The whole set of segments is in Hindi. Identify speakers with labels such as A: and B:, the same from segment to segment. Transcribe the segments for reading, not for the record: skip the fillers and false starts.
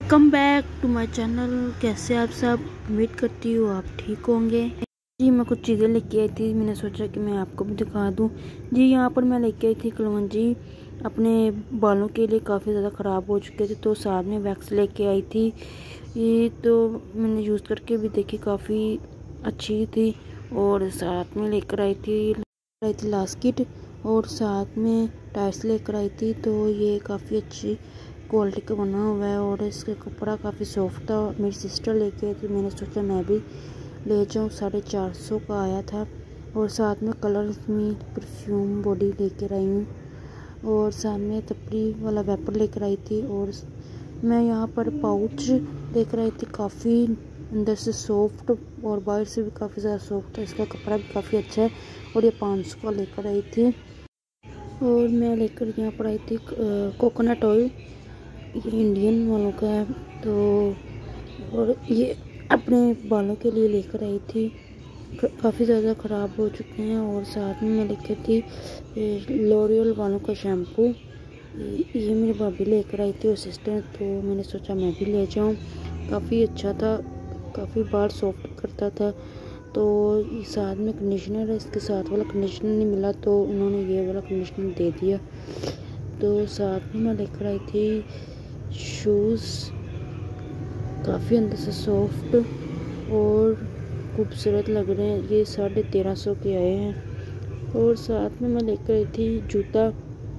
A: Welcome back to my channel. कैसे आप सब? उम्मीद करती हूँ आप ठीक होंगे। जी मैं कुछ चीज़ें लेके आई थी, मैंने सोचा कि मैं आपको भी दिखा दूँ। जी यहाँ पर मैं लेके आई थी कलवंजी, अपने बालों के लिए काफ़ी ज़्यादा ख़राब हो चुके थे, तो साथ में वैक्स लेके आई थी। ये तो मैंने यूज़ करके भी देखी, काफ़ी अच्छी थी। और साथ में लेकर आई थी लास्किट, और साथ में टाइल्स लेकर आई थी। तो ये काफ़ी अच्छी क्वालिटी का बना हुआ है और इसका कपड़ा काफ़ी सॉफ्ट था। मेरी सिस्टर लेके आई थी, मैंने सोचा मैं भी ले जाऊँ। 450 का आया था। और साथ में कलर में परफ्यूम बॉडी लेकर आई हूँ, और साथ में तपरी वाला वेपर लेकर आई थी। और मैं यहाँ पर पाउच लेकर आई थी, काफ़ी अंदर से सॉफ्ट और बाहर से भी काफ़ी ज़्यादा सॉफ्ट है। इसका कपड़ा भी काफ़ी अच्छा है, और ये 500 का लेकर आई थी। और मैं लेकर यहाँ पर आई थी कोकोनट ऑयल, ये इंडियन वालों का है। तो और ये अपने बालों के लिए लेकर आई थी, काफ़ी ज़्यादा ख़राब हो चुके हैं। और साथ में मैं लेकर थी लॉरियल वालों का शैम्पू, ये मेरी भाभी लेकर आई थी और सिस्टर, तो मैंने सोचा मैं भी ले जाऊं। काफ़ी अच्छा था, काफ़ी बाल सॉफ्ट करता था। तो साथ में कंडीशनर है, इसके साथ वाला कंडीशनर नहीं मिला तो उन्होंने ये वाला कंडीशनर दे दिया। तो साथ में मैं लेकर आई थी शूज़, काफ़ी अंदर से सॉफ्ट और खूबसूरत लग रहे हैं। ये 1350 के आए हैं। और साथ में मैं लेकर आई थी जूता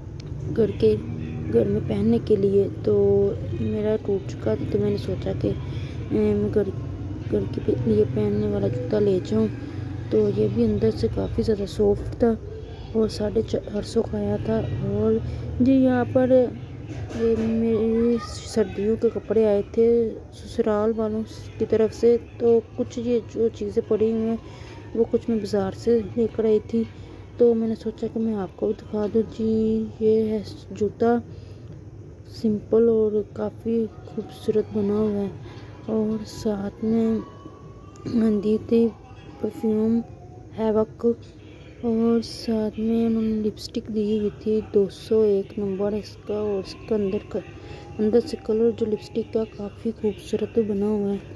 A: घर में पहनने के लिए। तो मेरा टूट चुका था, तो मैंने सोचा कि मैं घर के लिए पहनने वाला जूता ले जाऊं। तो ये भी अंदर से काफ़ी ज़्यादा सॉफ्ट था और 450 का आया था। और जी यहाँ पर ये मेरी सर्दियों के कपड़े आए थे ससुराल वालों की तरफ से। तो कुछ ये जो चीज़ें पड़ी हुई हैं वो कुछ मैं बाज़ार से लेकर आई थी, तो मैंने सोचा कि मैं आपको भी दिखा दूँ। जी ये है जूता, सिंपल और काफ़ी खूबसूरत बना हुआ है। और साथ में मैं दी थी परफ्यूम हैवक, और साथ में उन्होंने लिपस्टिक दी हुई थी 201 नंबर इसका। और इसका अंदर से कलर जो लिपस्टिक का काफ़ी खूबसूरत बना हुआ है।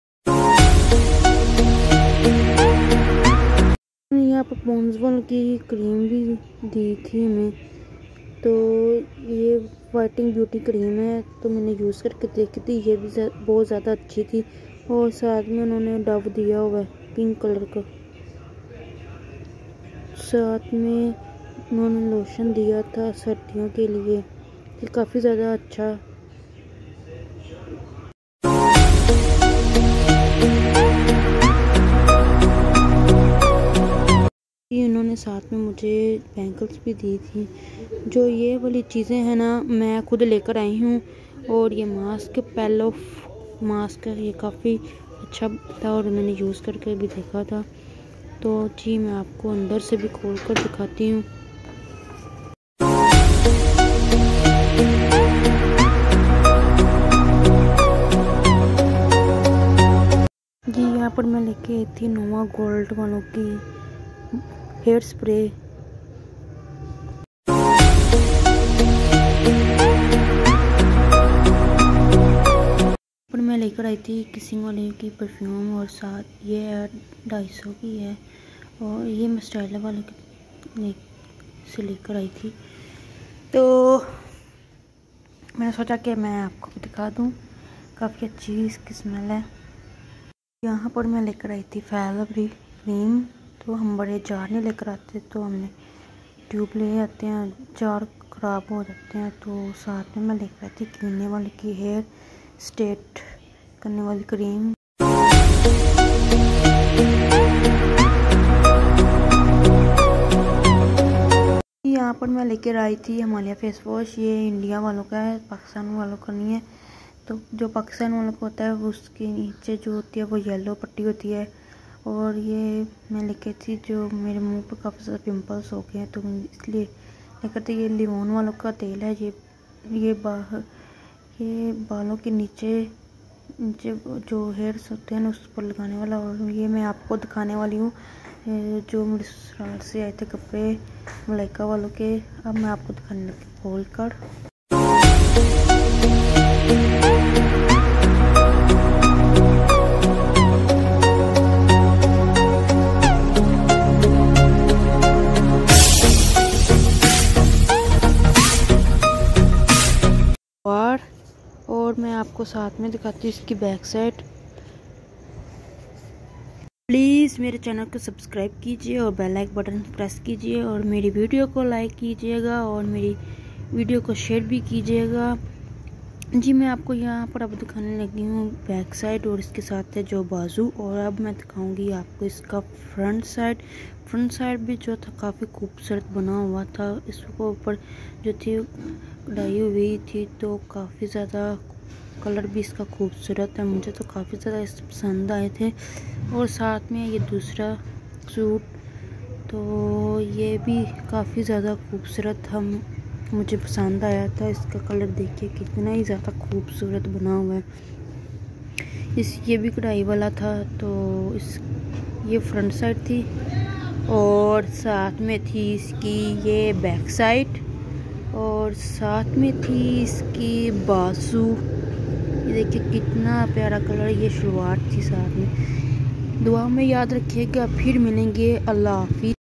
A: यहाँ पर पॉन्ड्स की क्रीम भी दी थी हमें। तो ये वाइटिंग ब्यूटी क्रीम है, तो मैंने यूज़ करके देखी थी, ये भी बहुत ज़्यादा अच्छी थी। और साथ में उन्होंने डव दिया हुआ है पिंक कलर का। साथ में उन्होंने लोशन दिया था सर्दियों के लिए, ये काफ़ी ज़्यादा अच्छा। उन्होंने साथ में मुझे बैंगल्स भी दी थी। जो ये वाली चीज़ें हैं ना, मैं खुद लेकर आई हूँ। और ये मास्क पेलो मास्क है, ये काफ़ी अच्छा था और मैंने यूज़ करके भी देखा था। तो जी मैं आपको अंदर से भी खोल कर दिखाती हूँ। जी यहाँ पर मैं लेके आई थी नोवा गोल्ड वालों की हेयर स्प्रे। पर मैं लेकर आई थी किसिंग वाले की परफ्यूम, और साथ ये 250 की है। और ये मैं स्टाइलर वाले से लेकर आई थी, तो मैंने सोचा कि मैं आपको भी दिखा दूं। काफ़ी अच्छी इसकी स्मेल है। यहाँ पर मैं लेकर आई थी फैलवरी क्रीम। तो हम बड़े जार नहीं लेकर आते, तो हमने ट्यूब ले आते हैं, जार ख़राब हो जाते हैं। तो साथ में मैं लेकर आई थी क्लीनर वाली की हेयर स्ट्रेट करने वाली क्रीम। यहाँ पर मैं लेकर आई थी हिमालय फेस वॉश, ये इंडिया वालों का है, पाकिस्तान वालों का नहीं है। तो जो पाकिस्तान वालों का होता है उसके नीचे जो होती है वो येलो पट्टी होती है। और ये मैं लेके थी, जो मेरे मुंह पर काफ़ी ज़्यादा पिंपल्स हो गए हैं, तो इसलिए लेकर थी। ये लिमोन वालों का तेल है, ये बालों के नीचे जो हेयर्स होते हैं ना उस पर लगाने वाला। और ये मैं आपको दिखाने वाली हूँ जो मेरे ससुराल से आए थे कपड़े मलाइका वालों के। अब मैं आपको दिखाने लगी खोल कर। और मैं आपको साथ में दिखाती हूँ इसकी बैक साइड। प्लीज़ मेरे चैनल को सब्सक्राइब कीजिए और बेल आइकन बटन प्रेस कीजिए और मेरी वीडियो को लाइक कीजिएगा और मेरी वीडियो को शेयर भी कीजिएगा। जी मैं आपको यहाँ पर अब दिखाने लगी हूँ बैक साइड और इसके साथ है जो बाजू, और अब मैं दिखाऊंगी आपको इसका फ्रंट साइड। फ्रंट साइड भी जो था काफ़ी खूबसूरत बना हुआ था। इसके ऊपर जो थी कढ़ाई हुई थी तो काफ़ी ज़्यादा कलर भी इसका खूबसूरत है, मुझे तो काफ़ी ज़्यादा इससे पसंद आए थे। और साथ में ये दूसरा सूट तो ये भी काफ़ी ज़्यादा खूबसूरत था, मुझे पसंद आया था। इसका कलर देखिए कितना ही ज़्यादा खूबसूरत बना हुआ है। ये भी कढ़ाई वाला था। तो ये फ्रंट साइड थी और साथ में थी इसकी ये बैक साइड और साथ में थी इसकी बाजू। ये देखिए कितना प्यारा कलर, ये शलवार थी साथ में। दुआ में याद रखिएगा, फिर मिलेंगे। अल्लाह हाफिज़।